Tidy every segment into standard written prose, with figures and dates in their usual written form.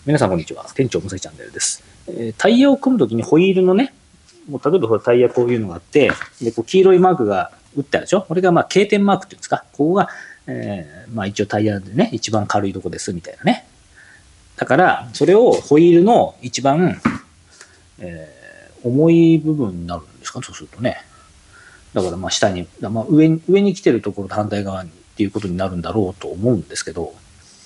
皆さんこんにちは。店長むさきチャンネルです。タイヤを組むときにホイールのね、もう例えばタイヤこういうのがあって、でこう黄色いマークが打ってあるでしょ。これが経点マークっていうんですか。ここが、一応タイヤでね、一番軽いとこですみたいなね。だから、それをホイールの一番、重い部分になるんですか、そうするとね。だから下に、上に来てるところと反対側にっていうことになるんだろうと思うんですけど、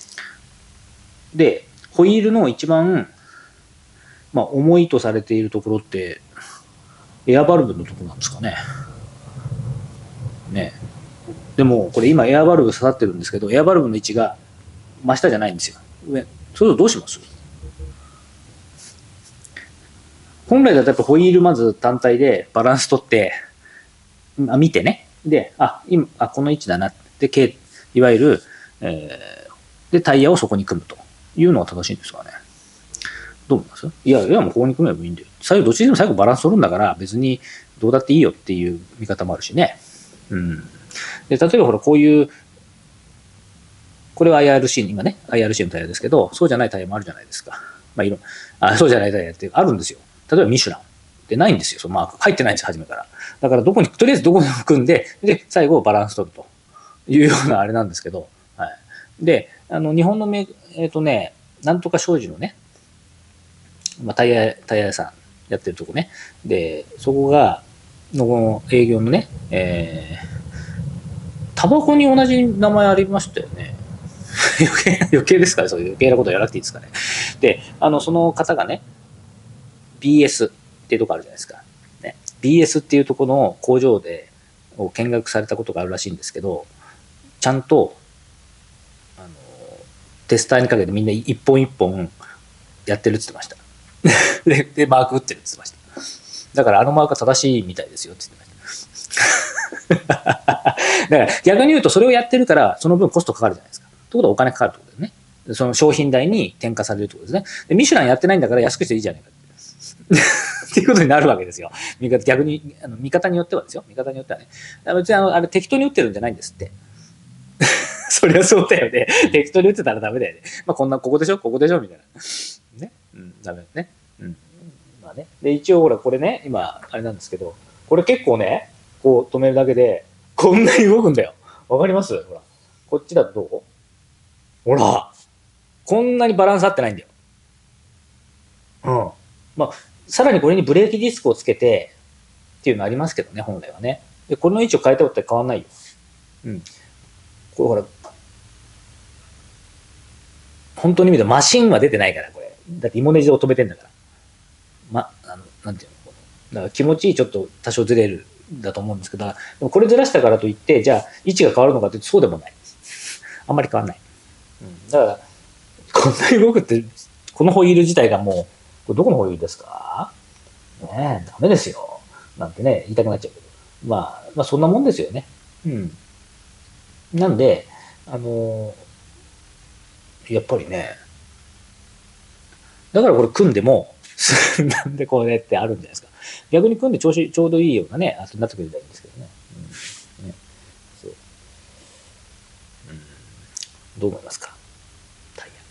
で、ホイールの一番、重いとされているところって、エアバルブのところなんですかね。ね。でも、これ今エアバルブ刺さってるんですけど、エアバルブの位置が真下じゃないんですよ。上。それをどうします？本来だとやっぱホイールまず単体でバランス取って、見てね。で、今、この位置だな。で、いわゆる、で、タイヤをそこに組むというのが正しいんですかね。どう思います？いや、もうここに組めばいいんだよ。どっちでも最後バランス取るんだから、別にどうだっていいよっていう見方もあるしね。うん。で、例えばほら、こういう、これは IRC、今ね、IRC のタイヤですけど、そうじゃないタイヤもあるじゃないですか。そうじゃないタイヤってあるんですよ。例えばミシュランってないんですよ。そのマーク入ってないんです、初めから。だからとりあえずどこでも組んで、で、最後バランス取るというようなあれなんですけど、はい。で、日本のなんとか商事のね、タイヤ屋さんやってるとこね。で、そこが、の営業のね、タバコに同じ名前ありましたよね。余計ですかね、そういう余計なことやらなくていいですかね。で、その方がね、BS っていうとこあるじゃないですか。ね、BS っていうとこの工場で見学されたことがあるらしいんですけど、ちゃんと、テスターにかけてみんな一本一本やってるって言ってました。で、マーク打ってるって言ってました。だからマークは正しいみたいですよって言ってました。だから逆に言うとそれをやってるからその分コストかかるじゃないですか。ということはお金かかるってことですね。その商品代に転嫁されるってことですね。でミシュランやってないんだから安くしていいじゃないかっていうことになるわけですよ。逆に見方によってはですよ。見方によってはね。別にあれ適当に打ってるんじゃないんですって。そりゃそうだよね。適当に打ってたらダメだよね。ここでしょみたいな。ね。ダメね。ね。で、一応ほら、これね、今、あれなんですけど、これ結構ね、こう止めるだけで、こんなに動くんだよ。わかります？ほら。こっちだとどう？ほら。こんなにバランス合ってないんだよ。さらにこれにブレーキディスクをつけて、っていうのありますけどね、本来はね。で、この位置を変えたことって変わんないよ。これほら、本当に見るとマシンは出てないから、これ。だってイモネジで止めてんだから。なんていうの？だから気持ちいいちょっと多少ずれるだと思うんですけど、でもこれずらしたからといって、じゃあ位置が変わるのかというとそうでもない。あんまり変わらない。だから、こんなに動くって、このホイール自体がもう、これどこのホイールですか？ねえ、ダメですよ。なんてね、言いたくなっちゃうけど。そんなもんですよね。なんで、やっぱりね、だからこれ組んでも、なんでこれってあるんじゃないですか。逆に組んでちょうどいいようなね、あとなってくれたらいいんですけどね。そう。どう思いますか？タイヤ。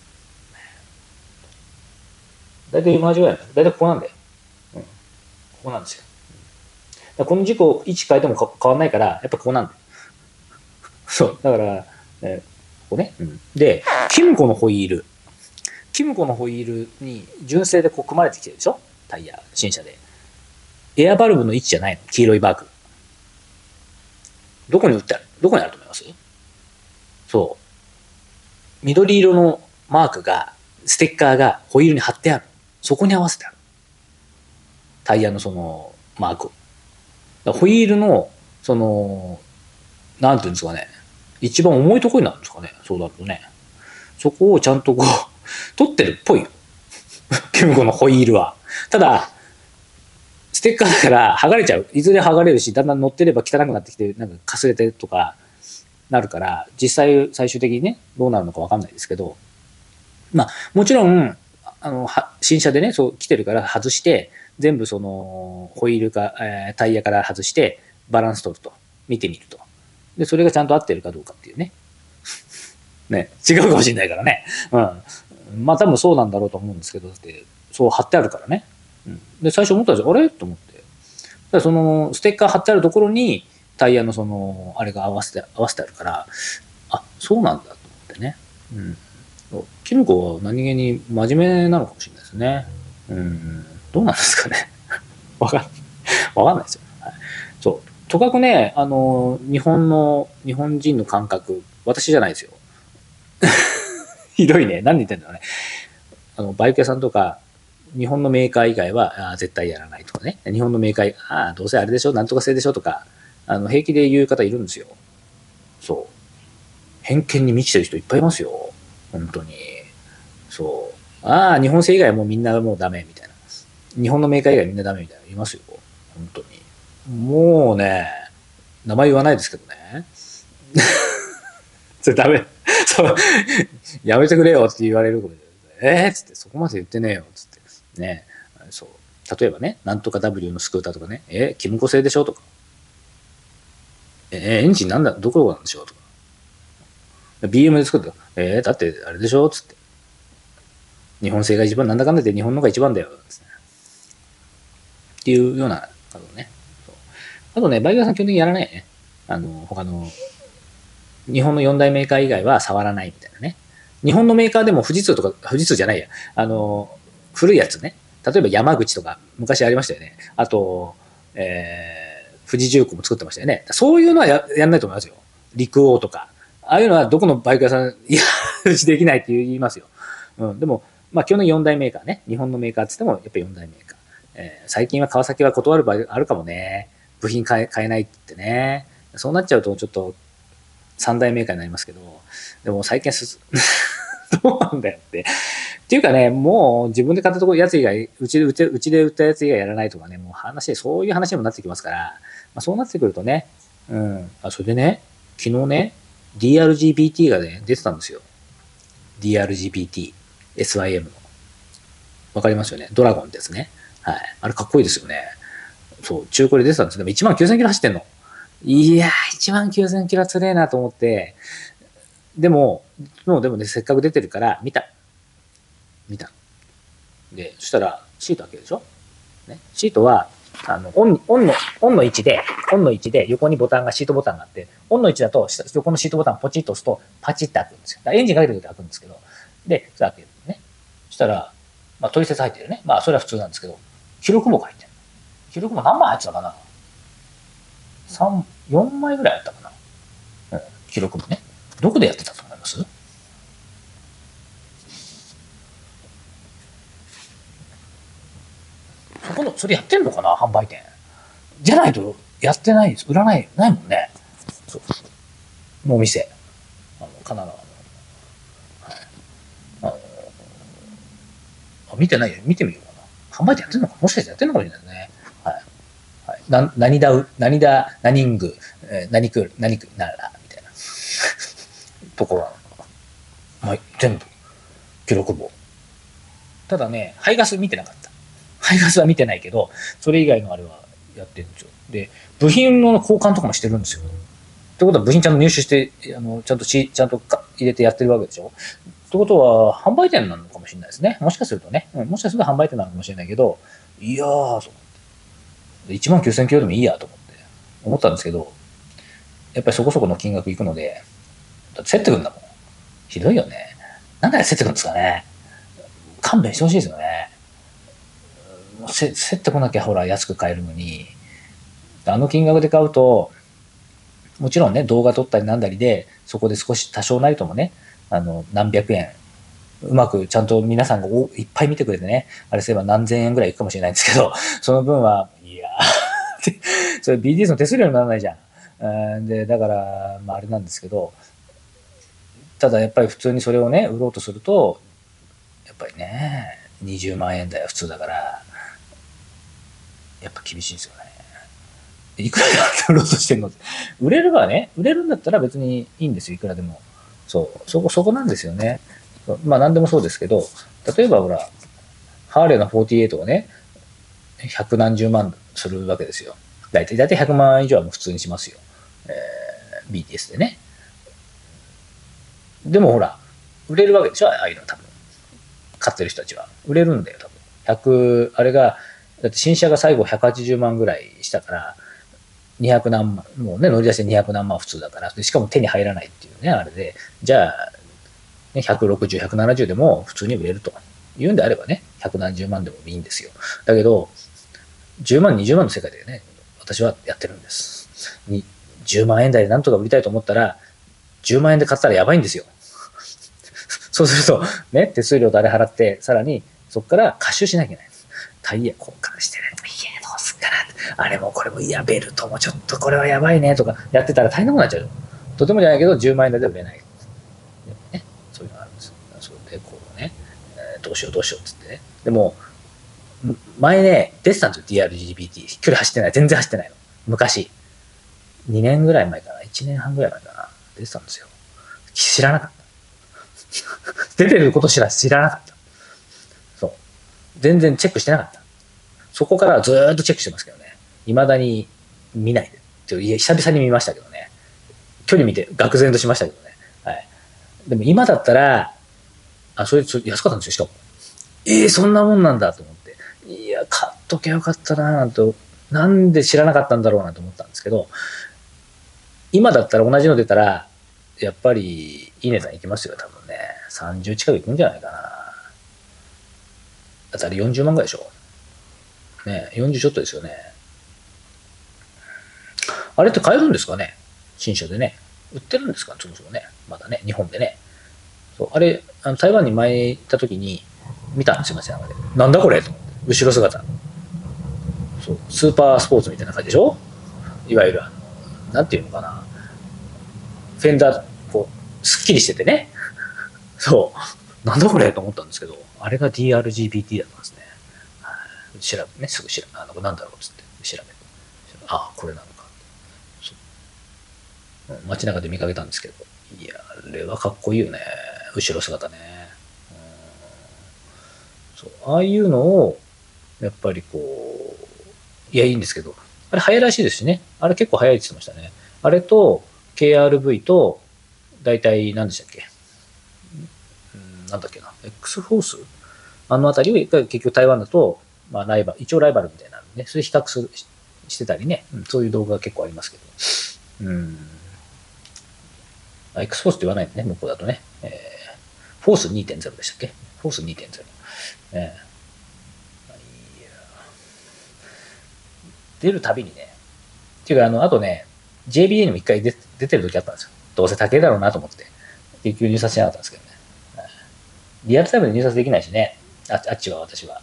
大体同じぐらいなんだ。大体ここなんだよ。ここなんですよ。この事故、位置変えても変わんないから、やっぱここなんだよ。そう。だから、ここね。で、キムコのホイール。キムコのホイールに純正でこう組まれてきてるでしょ？タイヤ、新車で。エアバルブの位置じゃないの？黄色いバーク。どこに打ってある？どこにあると思います？そう。緑色のマークが、ステッカーがホイールに貼ってある。そこに合わせてある。タイヤのそのマークを。ホイールの、なんていうんですかね。一番重いところになるんですかね。そうだとね。そこをちゃんとこう、取ってるっぽいよ。キムコのホイールは。ただ、ステッカーだから剥がれちゃう。いずれ剥がれるし、だんだん乗ってれば汚くなってきて、なんかかすれてとかなるから、実際最終的にね、どうなるのかわかんないですけど、もちろん、新車でね、そう来てるから外して、全部その、ホイールか、タイヤから外して、バランス取ると。見てみると。で、それがちゃんと合ってるかどうかっていうね。ね、違うかもしれないからね。 まあ多分そうなんだろうと思うんですけど、だってそう貼ってあるからね。で、最初思ったんですよ。あれと思って。だからそのステッカー貼ってあるところにタイヤのその、あれが合わせてあるから、あ、そうなんだと思ってね。うん。キムコは何気に真面目なのかもしれないですね。うん。どうなんですかね。わかんない。わかんないですよ。はい、そう。とかくね、日本人の感覚、私じゃないですよ。ひどいね。何言ってんだろうね。バイク屋さんとか、日本のメーカー以外は、絶対やらないとかね。日本のメーカー、どうせあれでしょ、なんとか製でしょとか、平気で言う方いるんですよ。そう。偏見に満ちてる人いっぱいいますよ。本当に。そう。日本製以外はもうみんなもうダメみたいな。日本のメーカー以外みんなダメみたいな。いますよ。本当に。もうね、名前言わないですけどね。それダメ。そう。やめてくれよって言われることで、つって、そこまで言ってねえよ。つって。ね。そう。例えばね、なんとか W のスクーターとかね、キムコ製でしょとか。エンジンなんだ、どこなんでしょうとか。BM で作った。だってあれでしょつって。日本製が一番、なんだかんだで日本のが一番だよ。っていうようなことね。あとね、バイク屋さん基本的にやらないね。他の、日本の四大メーカー以外は触らないみたいなね。日本のメーカーでも富士通とか、富士通じゃないや。古いやつね。例えば山口とか、昔ありましたよね。あと、富士重工も作ってましたよね。そういうのはやんないと思いますよ。陸王とか。ああいうのはどこのバイク屋さん、いや、うちできないって言いますよ。でも、まあ、基本の4大メーカーね。日本のメーカーって言っても、やっぱり4大メーカー。最近は川崎は断る場合あるかもね。部品買えないって言ってね。そうなっちゃうと、ちょっと、3大メーカーになりますけど、でも最近どうなんだよって。っていうかね、もう自分で買ったところやつ以外、うちで売ったやつ以外やらないとかね、もうそういう話にもなってきますから、そうなってくるとね、それでね、昨日ね、DRGBT がね、出てたんですよ。DRGBT、SYM の。わかりますよね。ドラゴンですね。はい。あれかっこいいですよね。そう、中古で出てたんですけど、1万9000キロ走ってんの。いやー、1万9000キロはつれえなと思って、でもね、せっかく出てるから見た。で、そしたら、シート開けるでしょ、ね、シートは、オンの位置で、横にシートボタンがあって、オンの位置だと、横のシートボタンポチッと押すと、パチッて開くんですよ。エンジンかけてると開くんですけど、で、それ開けるね。そしたら、まあ、取説入ってるね。まあ、それは普通なんですけど、記録簿が入ってる。記録簿何枚入ってたかな 4枚ぐらいあったかな、記録簿ね。どこでやってたと思います？それやってんのかな、販売店。じゃないとやってないです。売らない、ないもんね。そう。のお店。神奈川の。はい。見てないよ。見てみようかな。販売店やってんのか、もしかしてやってんのかもしれないですね。はい。はい。何ング、何クール、なら、みたいな。ところは、まあ、全部、記録簿。ただね、排ガス見てなかった。排ガスは見てないけど、それ以外のあれはやってるんですよ。で、部品の交換とかもしてるんですよ。ってことは部品ちゃんと入手して、ちゃんと入れてやってるわけでしょ。ってことは、販売店なのかもしれないですね。もしかするとね。もしかすると販売店なのかもしれないけど、いやー、そう。1万9000キロでもいいやと思ったんですけど、やっぱりそこそこの金額いくので、だって競ってくんだもん。ひどいよね。なんで競ってくんですかね。勘弁してほしいですよね。競ってこなきゃほら安く買えるのに、あの金額で買うと、もちろんね、動画撮ったりなんだりで、そこで少し多少なりともね、何百円、うまくちゃんと皆さんがいっぱい見てくれてね、あれすれば何千円ぐらいいくかもしれないんですけど、その分は、いやーそれ BTS の手数料にならないじゃん。で、だから、まああれなんですけど、ただやっぱり普通にそれをね、売ろうとすると、やっぱりね、20万円台は普通だから、やっぱ厳しいんですよね。いくらで売ろうとしてんのって。売れるんだったら別にいいんですよ、いくらでも。そこなんですよね。まあ何でもそうですけど、例えばほら、ハーレーの48がね、百何十万するわけですよ。だいたい100万以上はもう普通にしますよ。BTS でね。でもほら、売れるわけでしょ、ああいうの多分。 買ってる人たちは。売れるんだよ、多分。あれが、だって新車が最後180万ぐらいしたから、200何万、もうね、乗り出して200何万普通だから、しかも手に入らないっていうね、あれで、じゃあ、ね、160、170でも普通に売れるというんであればね、100何十万でもいいんですよ。だけど、10万、20万の世界でね、私はやってるんです。10万円台でなんとか売りたいと思ったら、10万円で買ったらやばいんですよ。そうすると、ね、手数料とあれ払って、さらにそこから回収しなきゃいけない。タイヤ交換してね、いや、どうすっかな。あれもこれも、いや、ベルトもちょっとこれはやばいねとかやってたら大変なことになっちゃうよ。とてもじゃないけど、10万円台で売れない。ね、そういうのがあるんですよ。それで、こうね、どうしようどうしようっつってね。でも、前ね、出てたんですよ、DRGBT。距離走ってない。全然走ってないの。昔。2年ぐらい前かな。1年半ぐらい前かな。出てたんですよ。知らなかった。出てること知らなかった。そう。全然チェックしてなかった。そこからずーっとチェックしてますけどね。未だに見ないで。いや、久々に見ましたけどね。距離見て、愕然としましたけどね。はい。でも今だったら、それ安かったんですよ、しかも。そんなもんなんだと思って。いや、買っときゃよかったなぁと、なんで知らなかったんだろうなと思ったんですけど、今だったら同じの出たら、やっぱりいい値段いきますよ、多分ね。30近くいくんじゃないかな。だってあれ40万ぐらいでしょ。ね、40ちょっとですよね。あれって買えるんですかね、新車でね。売ってるんですか、そもそもね。まだね、日本でね。そう、あれ、台湾に前行った時に見たんですよ、街中で。なんだこれと。後ろ姿。そう、スーパースポーツみたいな感じでしょ、いわゆるなんていうのかな。フェンダー、こう、すっきりしててね。そう。なんだこれと思ったんですけど、あれが DRGBT だったんですね。調べね、すぐ調べ、なんだろうっつって調べ。あ、これなのか。街中で見かけたんですけど、いや、あれはかっこいいよね。後ろ姿ね。そう、ああいうのを、やっぱりこう、いや、いいんですけど、あれ早いらしいですしね。あれ結構早いって言ってましたね。あれと、KRV と、大体何でしたっけ、なんだっけな、X フォースあのあたりを結局台湾だと、まあ一応ライバルみたいなのね、それ比較してたりね、そういう動画が結構ありますけど。X フォースって言わないんね、向こうだとね。フォース 2.0 でしたっけ、フォース 2.0。出るたびにね、っていうかあとね、JBA にも一回出てる時あったんですよ。どうせ高いだろうなと思って。結局入札しなかったんですけどね。リアルタイムで入札できないしね。あっちは私は。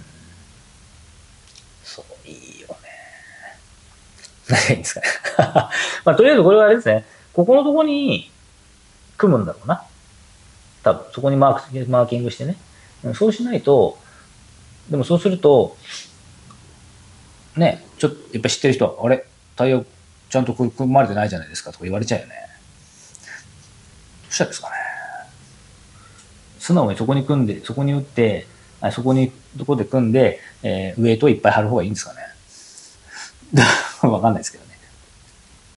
そう、いいよね。何がいいんですかね。まあ、とりあえずこれはあれですね。ここのとこに組むんだろうな。多分、そこにマーキングしてね。そうしないと、でもそうすると、ね、ちょっと、やっぱ知ってる人は、あれ、タイヤちゃんと組まれてないじゃないですかとか言われちゃうよね。どうしたんですかね。素直にそこに組んで、そこに打って、そこに、どこで組んで、ウエイトをいっぱい貼る方がいいんですかね。わかんないですけどね。